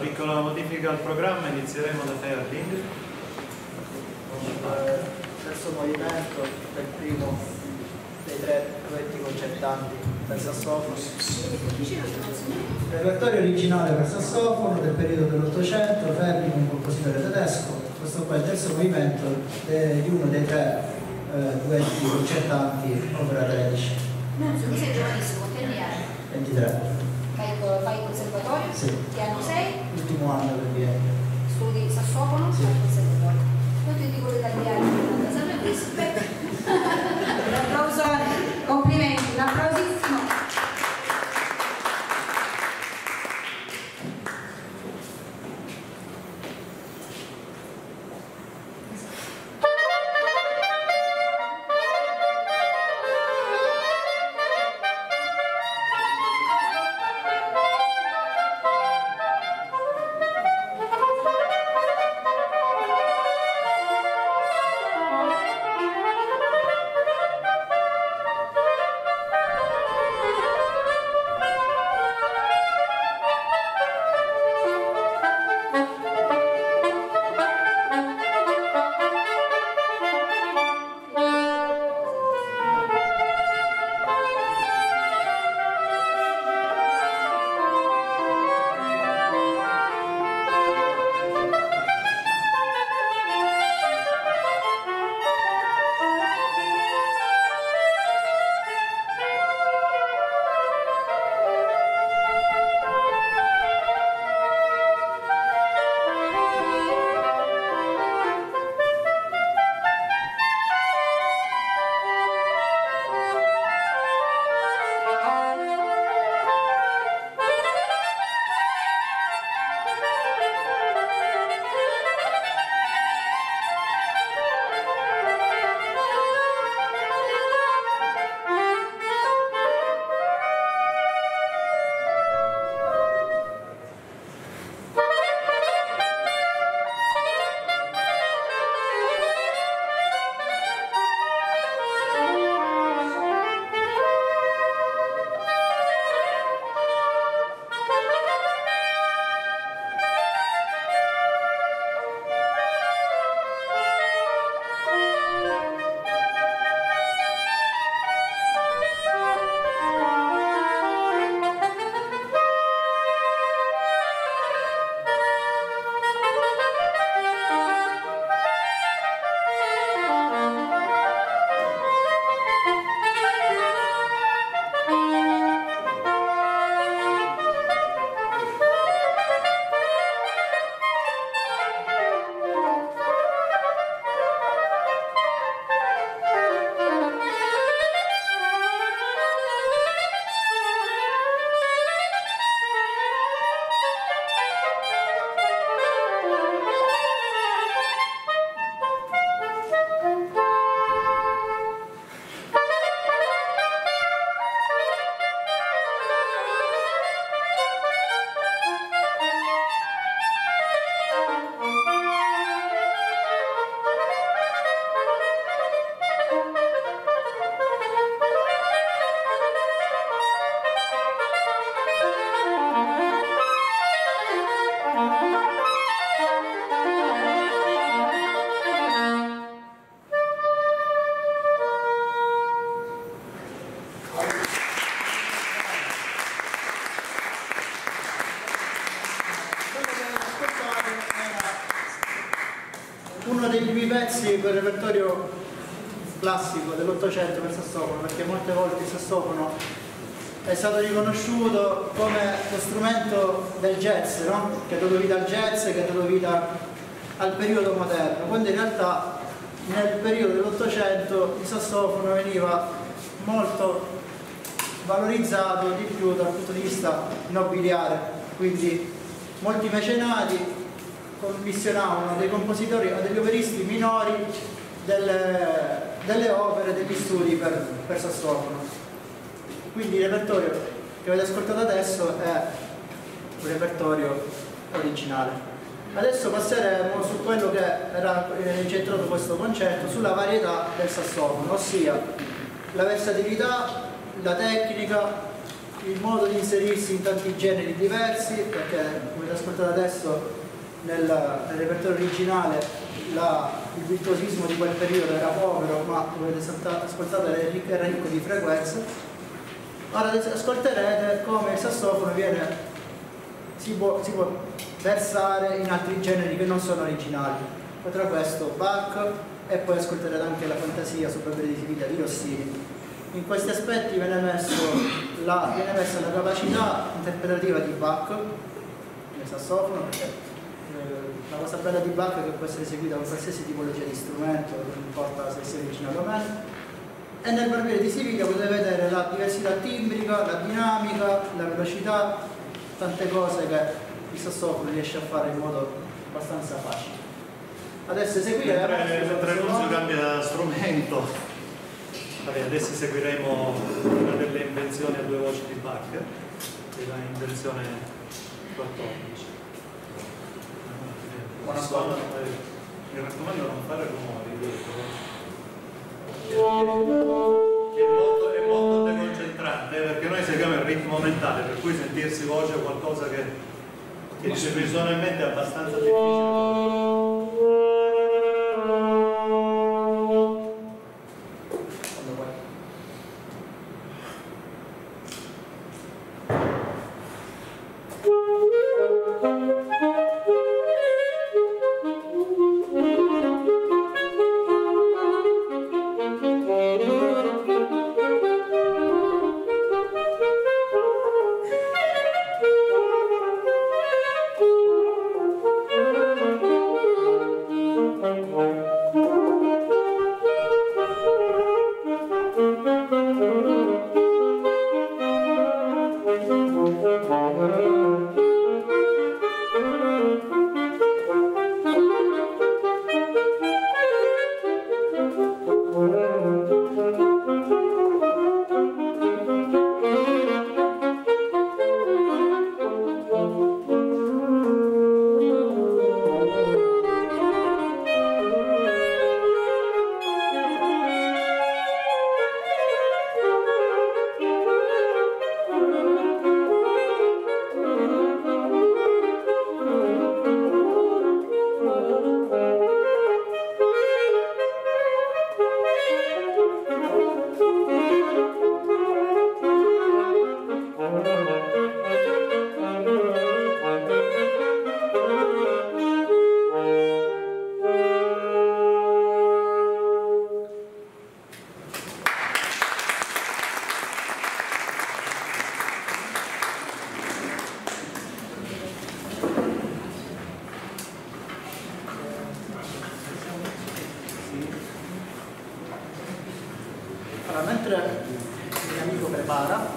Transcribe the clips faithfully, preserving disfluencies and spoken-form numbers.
piccola modifica al programma, inizieremo da Ferdinand. Il terzo movimento del primo dei tre duetti concertanti per sassofono. Il repertorio originale per sassofono del periodo dell'Ottocento, Ferdinand, un compositore tedesco. Questo qua è il terzo movimento di uno dei tre eh, duetti concertanti, opera tredici. Nunzio, tu sei giovanissimo, quanti anni hai? ventitré. Fai, fai il conservatorio? Sì. Che anno sei? Ultimo anno per Vienna. Studi sassofono? Sì. Al conservatorio. Non ti dico l'italiano, non serve questo. L'applausone, complimenti, un applausissimo. Uno dei primi pezzi per il repertorio classico dell'Ottocento per sassofono, perché molte volte il sassofono è stato riconosciuto come lo strumento del jazz, no? Che ha dato vita al jazz, che ha dato vita al periodo moderno, quando in realtà nel periodo dell'Ottocento il sassofono veniva molto valorizzato di più dal punto di vista nobiliare, quindi molti mecenati commissionavano dei compositori o degli operisti minori delle, delle opere, degli studi per, per sassofono. Quindi il repertorio che avete ascoltato adesso è un repertorio originale. Adesso passeremo su quello che era incentrato questo concerto, sulla varietà del sassofono, ossia la versatilità, la tecnica, il modo di inserirsi in tanti generi diversi, perché come ascoltato adesso nel, nel repertorio originale la, il virtuosismo di quel periodo era povero, ma come avete ascoltato era ricco, era ricco di frequenze. Ora ascolterete come il sassofono viene, si, può, si può versare in altri generi che non sono originali. Tra questo Bach, e poi ascolterete anche la fantasia su Babele di Siviglia di Rossini. In questi aspetti viene, messo la, viene messa la capacità interpretativa di Bach nel sassofono, perché eh, la cosa bella di Bach è che può essere eseguita con qualsiasi tipologia di strumento, non importa se sia originale o meno. E nel Barbiere di Siviglia potete vedere la diversità timbrica, la dinamica, la velocità, tante cose che il sassofono riesce a fare in modo abbastanza facile. Adesso eseguiremo. Mentre Nunzio cambia strumento, vabbè, adesso eseguiremo una delle invenzioni a due voci di Bach, la invenzione quattordici. Buona scuola. Mi raccomando non fare rumori, è molto, è molto deconcentrante, perché noi seguiamo il ritmo mentale, per cui sentirsi voce è qualcosa che, che visualmente è abbastanza difficile. Mentre il mio amico prepara,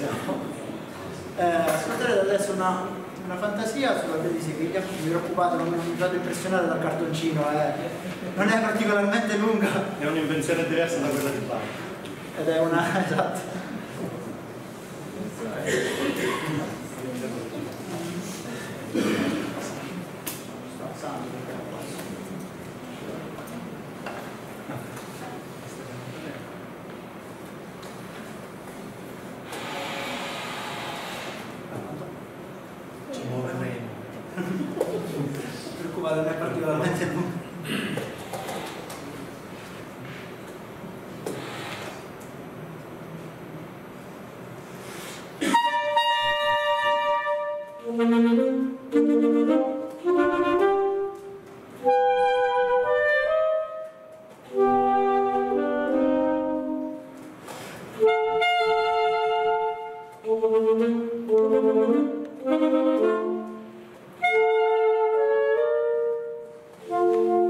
eh, ascolterete adesso una, una fantasia sulla Babele di Siviglia. Non vi preoccupate, non mi fate impressionare dal cartoncino, eh. Non è particolarmente lunga. È un'invenzione diversa da quella di Bach. Ed è una, esatto. Sto alzando perché non posso. Preoccupate, non è particolarmente lungo. Thank you.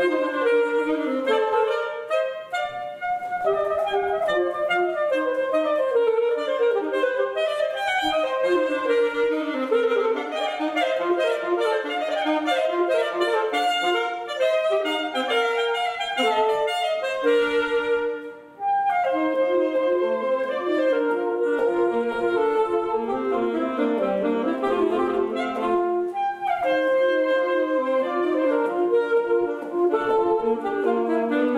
Thank you.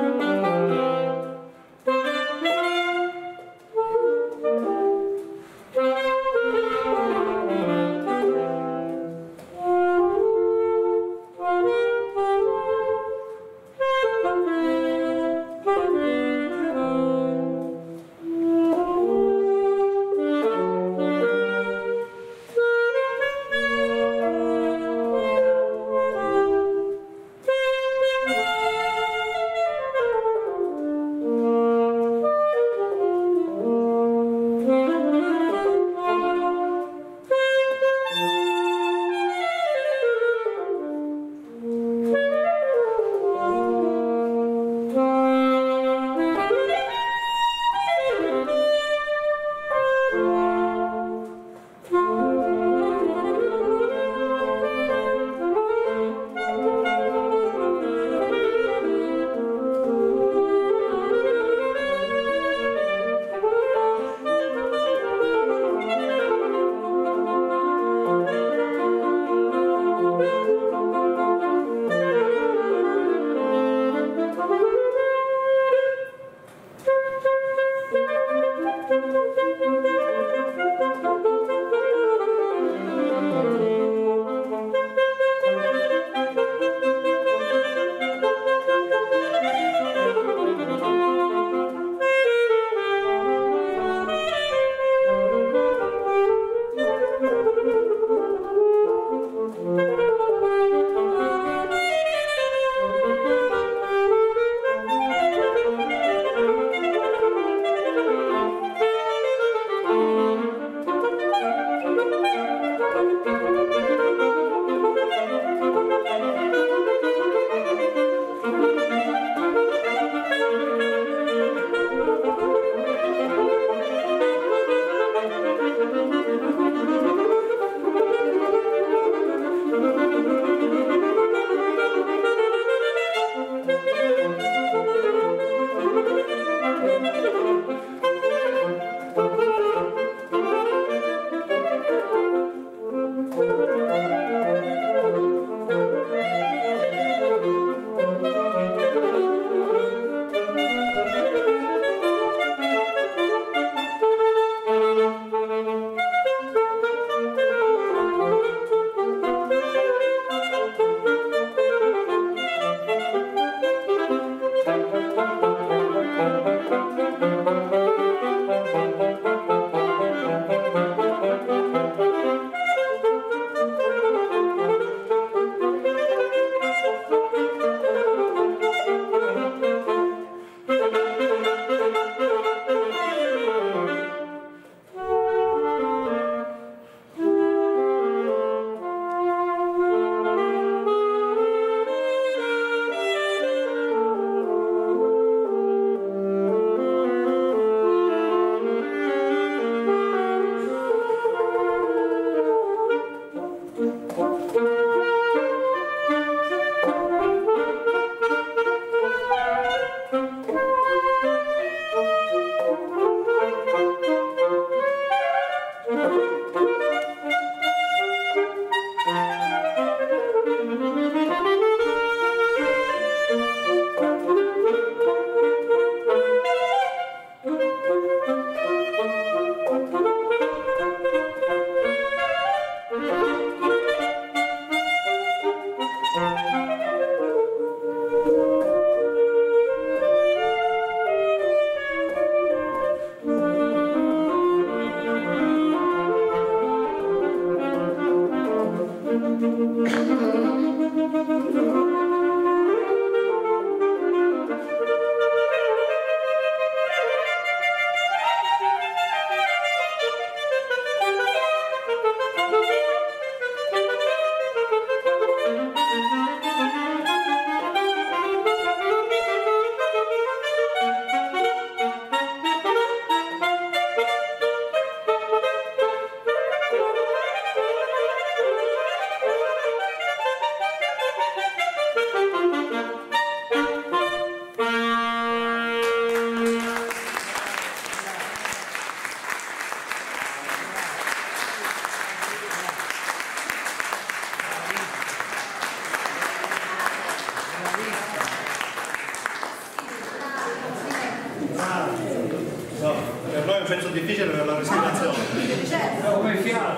un pezzo difficile per la respirazione. Certo. Come fiato.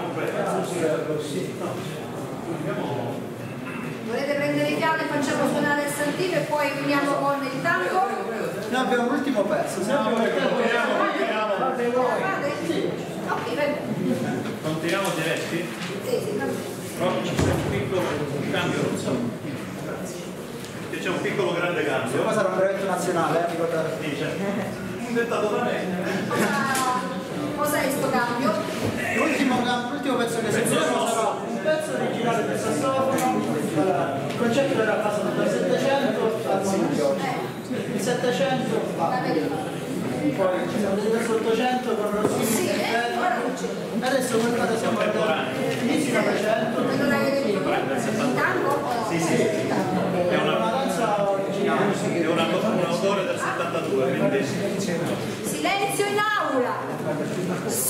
Volete prendere i fiati e facciamo suonare il santino e poi finiamo con il tango? Noi abbiamo l'ultimo pezzo, se abbiamo il tempo. Fate voi. Sì. Ok, va bene. Continuiamo diretti? Sì, sì, va bene. Però c'è un piccolo cambio, non so. Che c'è un piccolo grande cambio. Qua sarà un brevetto nazionale, eh, ricordate. Sì, certo. Inventato da me. Cos'è sto cambio? L'ultimo, l'ultimo pezzo che sentiremo sarà un pezzo originale del sassofono. Allora, il concetto era passato dal settecento al mondo di oggi. Il settecento va. Poi ci siamo del ottocento con Rossini Sì, e eh, ora non c'è. adesso guardate siamo all'inizio del Novecento. Allora il tango? Sì, sì. È una danza originale. È un autore del settantadue, quindi Silenzio in aula! S.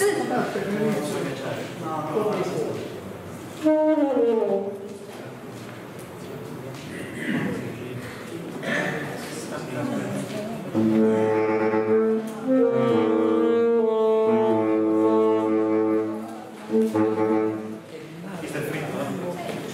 questo è fritto, no?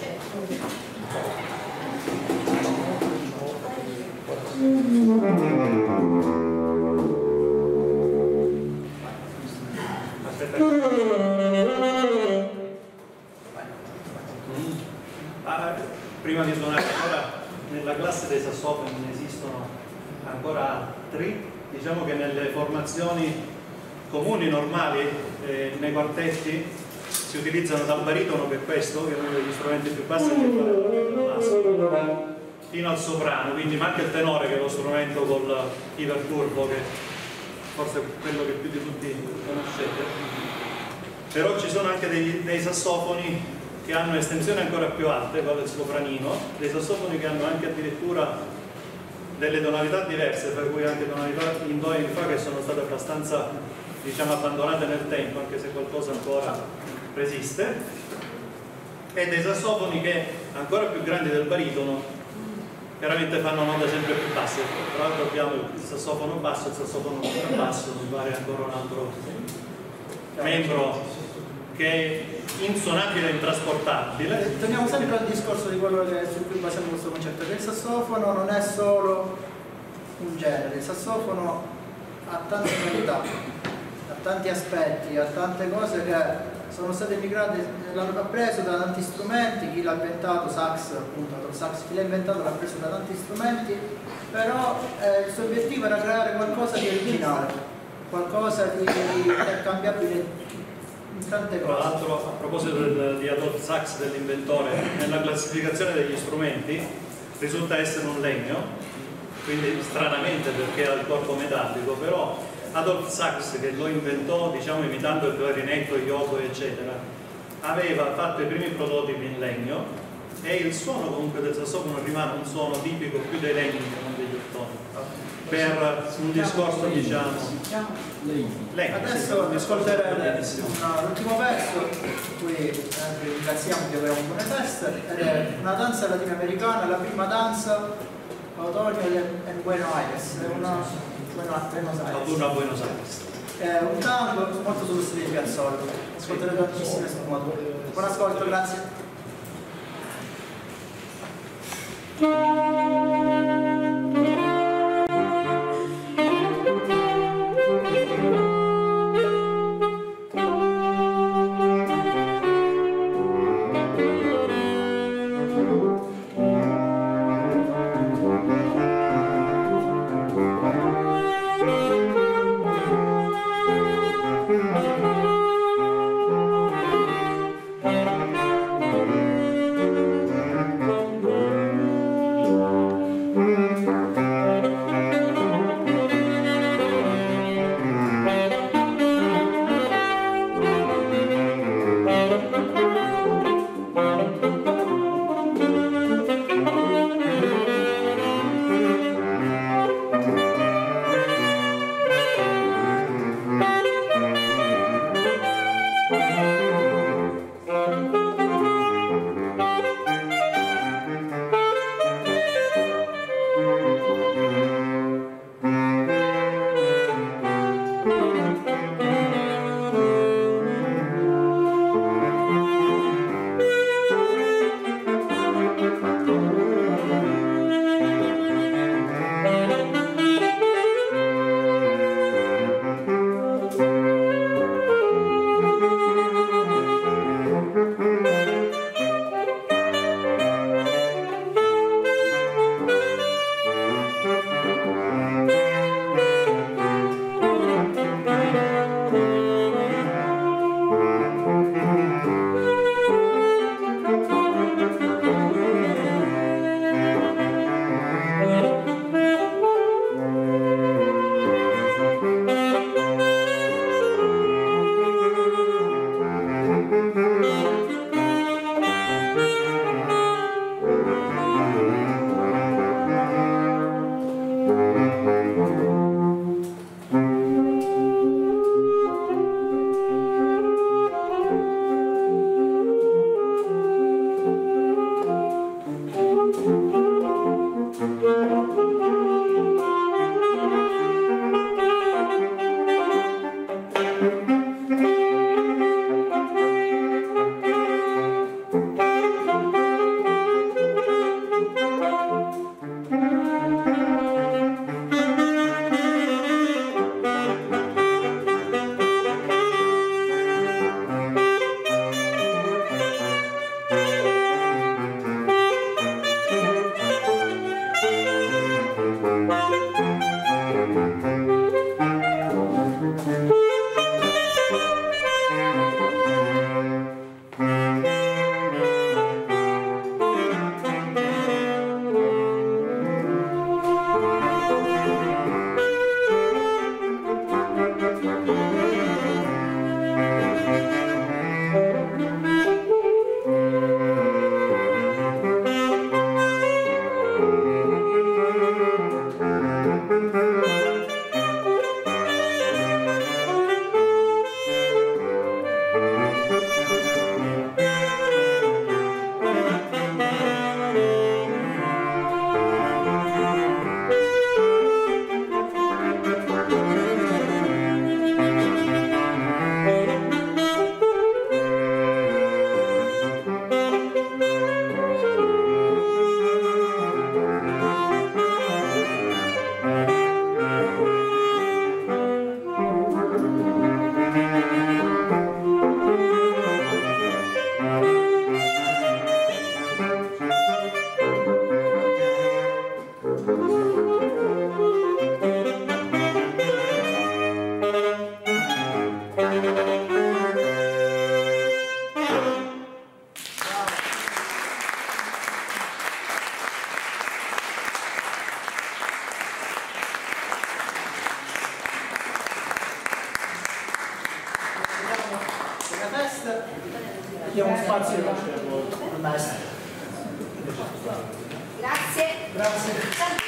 Ah, prima di suonare ancora nella classe dei sassofoni ne esistono ancora altri, diciamo che nelle formazioni comuni normali, eh, nei quartetti si utilizzano dal baritono, che è questo, che è uno degli strumenti più bassi, che fa basso, fino al soprano, quindi ma anche il tenore, che è lo strumento col ipercurvo, che forse è quello che più di tutti conoscete. Però ci sono anche dei, dei sassofoni che hanno estensioni ancora più alte, quello del sopranino, dei sassofoni che hanno anche addirittura delle tonalità diverse, per cui anche tonalità in do e in fa che sono state abbastanza, diciamo, abbandonate nel tempo, anche se qualcosa ancora resiste, e dei sassofoni che, ancora più grandi del baritono, chiaramente fanno note sempre più basse. Tra l'altro abbiamo il sassofono basso e il sassofono contrabbasso, mi pare ancora un altro membro che è insuonabile e intrasportabile. Torniamo sempre al discorso di quello che, su cui basiamo questo concetto, che il sassofono non è solo un genere, il sassofono ha tante qualità, ha tanti aspetti, ha tante cose che sono state migrate, l'hanno preso da tanti strumenti, chi l'ha inventato, sax, appunto, sax, chi l'ha inventato l'ha preso da tanti strumenti, però eh, il suo obiettivo era creare qualcosa di originale, qualcosa di, di intercambiabile in tante Tra cose. l'altro, a proposito del, di Adolphe Sax, dell'inventore, nella classificazione degli strumenti risulta essere un legno, quindi stranamente perché ha il corpo metallico, però Adolphe Sax, che lo inventò, diciamo, imitando il clarinetto, il yoto, eccetera, aveva fatto i primi prototipi in legno, e il suono comunque del sassofono rimane un suono tipico più dei legni che non degli ottoni, per un discorso, diciamo, legno. Adesso ascolterete l'ultimo verso, qui eh, ringraziamo di avere un buone feste, ed è una danza latinoamericana, la prima danza Otoño en Buenos Aires, è una Buenos Aires. Autunno a Buenos Aires. È un tango molto sullo stile di Piazzolla, ascolterete tantissime sfumature. Buon ascolto, grazie. Thank you. Diamo spazio al maestro. Grazie. Grazie.